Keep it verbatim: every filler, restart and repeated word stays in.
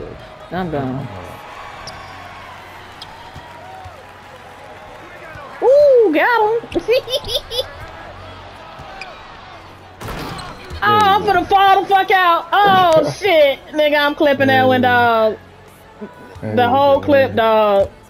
I'm done. Ooh, got him. Oh, I'm finna fall the fuck out. Oh shit, nigga, I'm clipping that one, dog. The whole clip, dog.